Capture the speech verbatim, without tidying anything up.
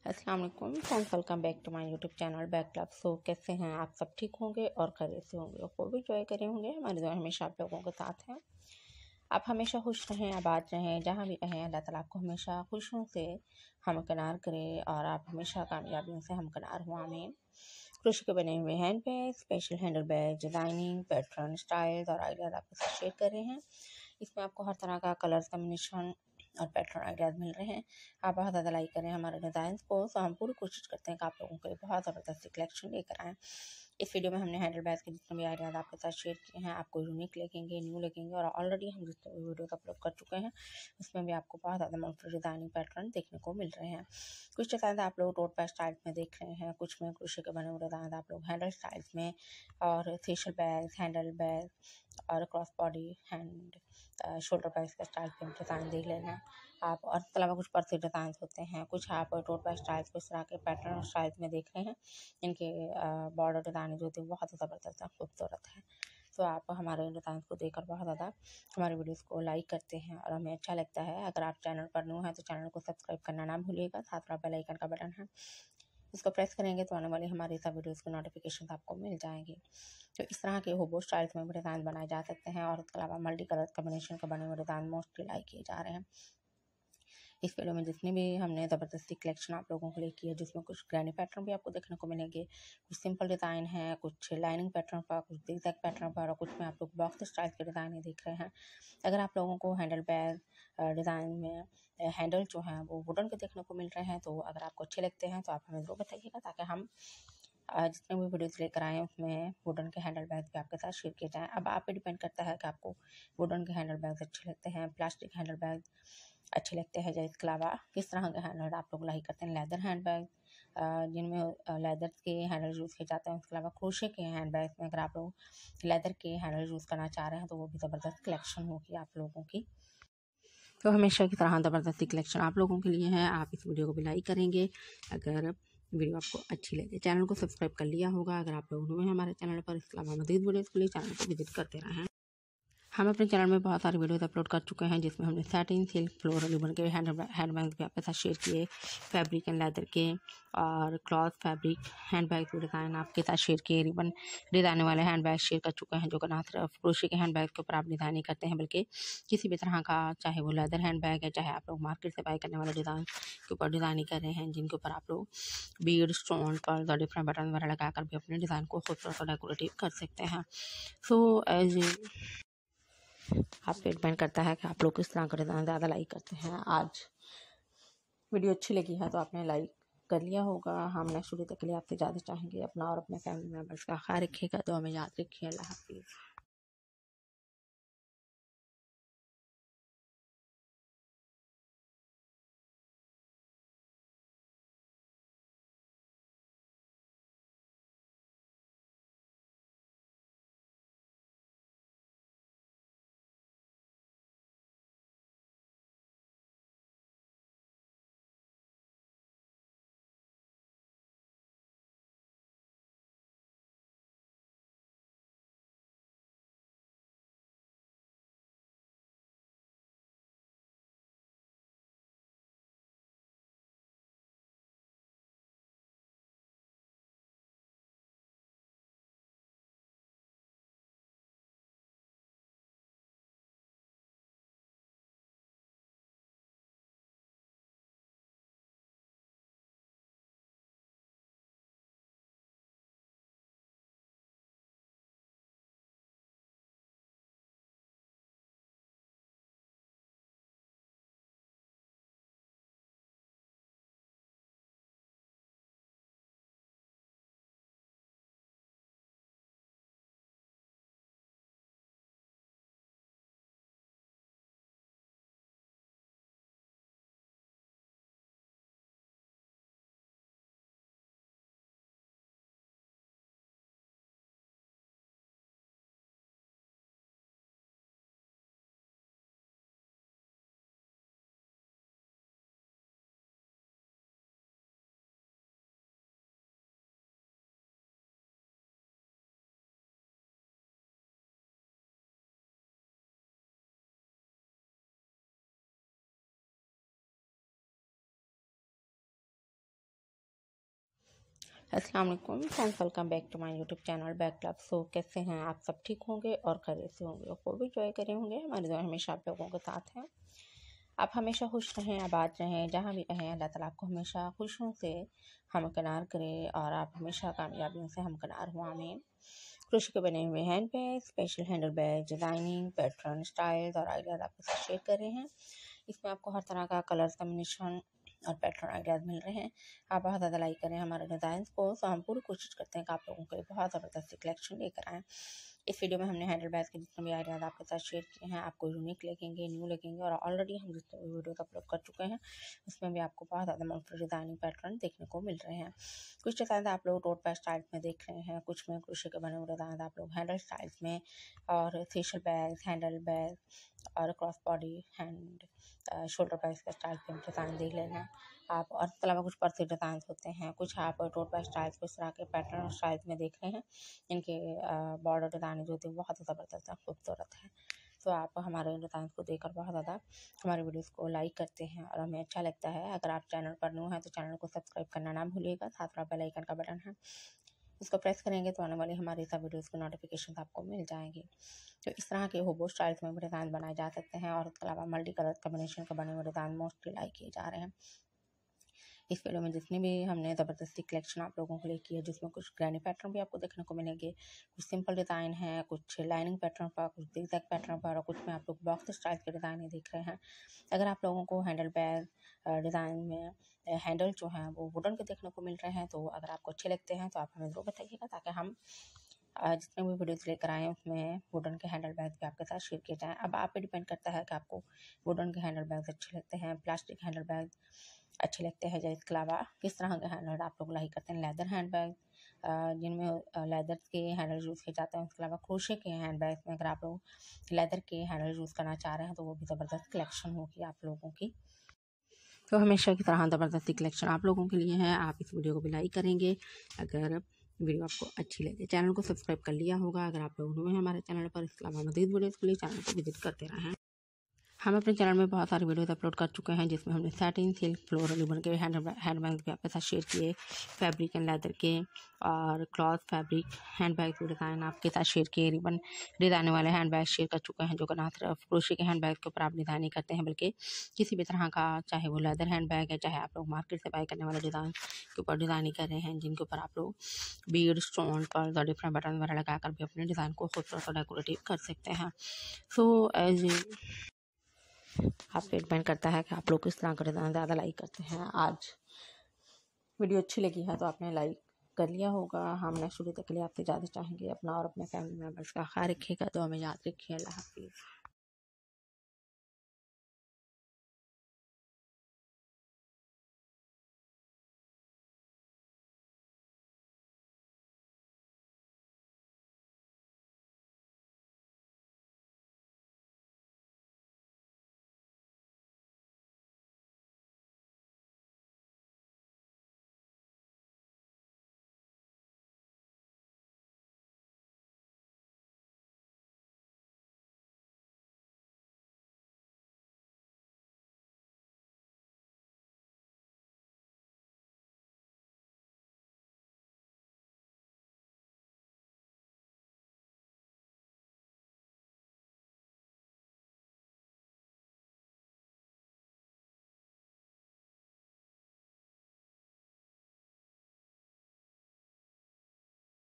अस्सलाम वालेकुम friends, welcome back to my YouTube channel back club. So कैसे हैं आप? सब ठीक होंगे और खैरियत से होंगे और खूब भी एंजॉय करे होंगे। हमारी दुआ हमेशा आप लोगों के साथ है। आप हमेशा खुश रहें, आबाद रहें, जहाँ भी रहें। अल्लाह ताला आपको हमेशा खुशियों से हमकिनार करे और आप हमेशा कामयाबियों से हमकिनार हो, आमीन। क्रोशे के बने हुए hand bag, special handle bag, designing pattern, styles और आइडियाज़ आपके साथ शेयर कर रहे हैं। इसमें आपको हर तरह का कलर्स कम्बिनेशन और पैटर्न आइडियाज़ मिल रहे हैं। आप बहुत ज़्यादा लाइक करें हमारे डिज़ाइंस को, तो हम पूरी कोशिश करते हैं कि आप लोगों के लिए बहुत ज़बरदस्त कलेक्शन लेकर आएँ। इस वीडियो में हमने हैंडल बैग के जितने भी आइडियाज़ आपके साथ शेयर किए हैं, आपको यूनिक लगेंगे, न्यू लगेंगे और ऑलरेडी हम जितने भी वीडियोस अपलोड कर चुके हैं उसमें भी आपको बहुत ज़्यादा मुख्तलिफ डिज़ाइनिंग पैटर्न देखने को मिल रहे हैं। कुछ डिज़ाइन आप लोग टोट पैच स्टाइल्स में देख रहे हैं, कुछ में क्रोशे के बने हुए डिज़ाइन आप लोग हैंडल स्टाइल्स में और फेशियल बैग्स, हैंडल बैग और cross body hand shoulder bags का स्टाइल पे डिज़ाइन देख लेना आप। और इसके अलावा कुछ पर्सी डिज़ाइन होते हैं, कुछ आप टोट पैच स्टाइल्स को इस तरह के पैटर्न और स्टाइल्स में देख रहे हैं। इनके बॉर्डर डिज़ाइन जो होती है बहुत ही ज़बरदस्त है, खूबसूरत है। तो आप हमारे डिज़ाइन को देखकर बहुत ज़्यादा हमारे वीडियोस को लाइक करते हैं और हमें अच्छा लगता है। अगर आप चैनल पर न्यू हैं तो चैनल को सब्सक्राइब करना ना भूलिएगा। साथ में बेल आइकन का बटन है, इसको प्रेस करेंगे तो आने वाली हमारी सब वीडियोस की नोटिफिकेशन आपको मिल जाएंगी। तो इस तरह के होबो स्टाइल्स में भी डिज़ाइन बनाए जा सकते हैं और इसके अलावा मल्टी कलर कम्बिनेशन के बने हुए डिज़ाइन मोस्टली लाइक किए जा रहे हैं। इस वीडियो में जितने भी हमने ज़बरदस्ती कलेक्शन आप लोगों के लिए की है, जिसमें कुछ ग्रैंडी पैटर्न भी आपको देखने को मिलेंगे, कुछ सिंपल डिज़ाइन है, कुछ लाइनिंग पैटर्न पर, कुछ ज़िगज़ैग पैटर्न पर और कुछ में आप लोग बॉक्स स्टाइल के डिज़ाइन ही देख रहे हैं। अगर आप लोगों को हैंडल बैग डिज़ाइन में हैंडल जो हैं वो वुडन के देखने को मिल रहे हैं, तो अगर आपको अच्छे लगते हैं तो आप हमें ज़रूर बताइएगा ताकि हम जितने भी वीडियोस लेकर आए उसमें वुडन के हैंडल बैग भी आपके साथ शेयर किए जाएँ। अब आप पे डिपेंड करता है कि आपको वुडन के हैंडल बैग अच्छे लगते हैं, प्लास्टिक हैंडल बैग अच्छे लगते हैं, या इसके अलावा किस तरह के हैंडल आप लोग लाइक करते हैं। लेदर हैंड बैग जिनमें लेदर के हैंडल यूज़ किए जाते हैं, उसके अलावा क्रोशे के हैंड बैग में अगर आप लोग लेदर के हैंडल यूज़ करना चाह रहे हैं तो वो भी ज़बरदस्त कलेक्शन होगी आप लोगों की। तो हमेशा की तरह ज़बरदस्ती कलेक्शन आप लोगों के लिए है। आप इस वीडियो को भी लाइक करेंगे अगर वीडियो आपको अच्छी लगे। चैनल को सब्सक्राइब कर लिया होगा अगर आप लोग नए हैं हमारे चैनल पर। इसके अलावा मज़ीद वीडियोज़ के लिए चैनल को विजिट करते रहें। हम अपने चैनल में बहुत सारे वीडियोस अपलोड कर चुके हैं जिसमें हमने सैटिन, सिल्क, फ्लोरल रिबन के हैंड हैंड बैग्स भी आपके साथ शेयर किए, फैब्रिक एंड लेदर के और क्लॉथ फैब्रिक हैंड बैग के डिज़ाइन आपके साथ शेयर किए, रिबन डिज़ाइन वाले हैंड बैग शेयर कर चुके हैं जो कि ना सिर्फ क्रोशे के हैंड बैग के ऊपर आप डिज़ाइन नहीं करते हैं बल्कि किसी भी तरह का, चाहे वो लेदर हैंड बैग है, चाहे आप लोग मार्केट से बाई करने वाले डिज़ाइन के ऊपर डिज़ाइनिंग कर रहे हैं जिनके ऊपर आप लोग बीड, स्टोन, पर्ल्स और डिफरेंट बटन वगैरह लगाकर भी अपने डिज़ाइन को खूबसूरत और डेकोरेटिव कर सकते हैं। सो एज आप पे डिपेंड करता है कि आप लोग किस तरह का डिज़ाइन ज़्यादा लाइक करते हैं। आज वीडियो अच्छी लगी है तो आपने लाइक कर लिया होगा। हम नेक्स्ट वीडियो तक के लिए आपसे ज़्यादा चाहेंगे अपना और अपने फैमिली मेम्बर्स का ख्याल रखिएगा, तो हमें याद रखिए। अल्लाह हाफिज़। अस्सलाम वालेकुम friends, welcome back to my YouTube channel back club. So कैसे हैं आप सब? ठीक होंगे और खैरियत से होंगे और खूब इंजॉय करे होंगे। हमारी दुआ हमेशा आप लोगों के साथ है। आप हमेशा खुश रहें, आबाद रहें, जहाँ भी रहें। अल्लाह ताला आपको हमेशा खुशियों से हमकिनार करे और आप हमेशा कामयाबियों से हमकिनार हुआ। आमीन। क्रोशे के बने हुए hand bag, special handle bag, designing pattern, styles और आइडियाज़ आपके साथ शेयर कर रहे हैं। इसमें आपको हर तरह का कलर्स कम्बिनेशन और पैटर्न आइडियाज़ मिल रहे हैं। आप बहुत ज़्यादा लाइक करें हमारे डिज़ाइंस को। सो हम पूरी कोशिश करते हैं कि आप लोगों के लिए बहुत ज़बरदस्त कलेक्शन लेकर आएँ। इस वीडियो में हमने हैंडल बैग के जितने भी आइडियाज़ आपके साथ शेयर किए हैं, आपको यूनिक लगेंगे, न्यू लगेंगे और ऑलरेडी हम जितने भी वीडियोस अपलोड कर चुके हैं उसमें भी आपको बहुत ज़्यादा मुख्तलिफ डिज़ाइनिंग पैटर्न देखने को मिल रहे हैं। कुछ डिज़ाइन आप लोग टोट पैच स्टाइल्स में देख रहे हैं, कुछ में क्रोशे के बने हुए डिज़ाइन आप लोग हैंडल स्टाइल्स में और फेशियल बैग, हैंडल बैग और cross body hand shoulder bag के स्टाइल पे डिज़ाइन देख लेना आप। और इसके अलावा कुछ पर्सी डिज़ाइन होते हैं, कुछ आप टोट बैग स्टाइल्स को इस तरह के पैटर्न स्टाइल्स में देख रहे हैं। इनके बॉर्डर डिज़ाइन जो होती है बहुत ही ज़बरदस्त है, खूबसूरत है। तो आप हमारे डिज़ाइन को देखकर बहुत ज़्यादा हमारे वीडियोस को लाइक करते हैं और हमें अच्छा लगता है। अगर आप चैनल पर न्यू हैं तो चैनल को सब्सक्राइब करना ना भूलिएगा। साथ में बेल आइकन का बटन है, इसको प्रेस करेंगे तो आने वाली हमारी सब वीडियोस की नोटिफिकेशन आपको मिल जाएंगी। तो इस तरह के होबो स्टाइल्स में भी डिज़ाइन बनाए जा सकते हैं और इसके अलावा मल्टी कलर कम्बिनेशन के बने हुए डिज़ाइन मोस्टली लाइक किए जा रहे हैं। इस वीडियो में जितने भी हमने ज़बरदस्ती कलेक्शन आप लोगों के लिए की है, जिसमें कुछ ग्रैनी पैटर्न भी आपको देखने को मिलेंगे, कुछ सिंपल डिज़ाइन है, कुछ लाइनिंग पैटर्न पर, कुछ जिगजैग पैटर्न पर और कुछ में आप लोग बॉक्स स्टाइल के डिज़ाइन देख रहे हैं। अगर आप लोगों को हैंडल बैग डिज़ाइन में हैंडल जो हैं वो वुडन के देखने को मिल रहे हैं, तो अगर आपको अच्छे लगते हैं तो आप हमें ज़रूर बताइएगा ताकि हम जितने भी वीडियोस लेकर आए हैं उसमें वुडन के हैंडल बैग भी आपके साथ शेयर किए जाएँ। अब आप पे डिपेंड करता है कि आपको वुडन के हैंडल बैग अच्छे लगते हैं, प्लास्टिक हैंडल बैग अच्छे लगते हैं, या इसके अलावा किस तरह के हैंडल आप लोग लाइक करते हैं। लेदर हैंड बैग जिनमें लेदर के हैंडल यूज़ किए जाते हैं, उसके अलावा क्रोशे के हैंड बैग में अगर आप लोग लेदर के हैंडल यूज़ करना चाह रहे हैं तो वो भी ज़बरदस्त कलेक्शन होगी आप लोगों की। तो हमेशा की तरह ज़बरदस्ती कलेक्शन आप लोगों के लिए है। आप इस वीडियो को भी लाइक करेंगे अगर वीडियो आपको अच्छी लगे। चैनल को सब्सक्राइब कर लिया होगा अगर आप लोग नए हैं हमारे चैनल पर। इसके अलावा मज़ीद वीडियोज़ के लिए चैनल को विजिट करते रहें। हम अपने चैनल में बहुत सारे वीडियोस अपलोड कर चुके हैं जिसमें हमने सैटिन, सिल्क, फ्लोरल रिबन के हैंड हैंड बैग्स भी आपके साथ शेयर किए, फैब्रिक एंड लेदर के और क्लॉथ फैब्रिक हैंड बैग के डिज़ाइन आपके साथ शेयर किए, रिबन डिज़ाइन वाले हैंड बैग शेयर कर चुके हैं जो कि ना सिर्फ क्रोशे के हैंड बैग के ऊपर आप डिज़ाइनिंग करते हैं बल्कि किसी भी तरह का, चाहे वो लेदर हैंड बैग है, चाहे आप लोग मार्केट से बाई करने वाले डिज़ाइन के ऊपर डिज़ाइनिंग कर रहे हैं जिनके ऊपर आप लोग बीड, स्टोन, पर्ल्स और डिफरेंट बटन वगैरह लगाकर भी अपने डिज़ाइन को खूबसूरत और डेकोरेटिव कर सकते हैं। सो एज आप पे डिपेंड करता है कि आप लोग किस तरह का डिज़ाइन ज़्यादा लाइक करते हैं। आज वीडियो अच्छी लगी है तो आपने लाइक कर लिया होगा। हम नेक्स्ट वीडियो तक के लिए आपसे ज़्यादा चाहेंगे अपना और अपने फैमिली मेम्बर्स का ख्याल रखिएगा, तो हमें याद रखिए। अल्लाह हाफिज़।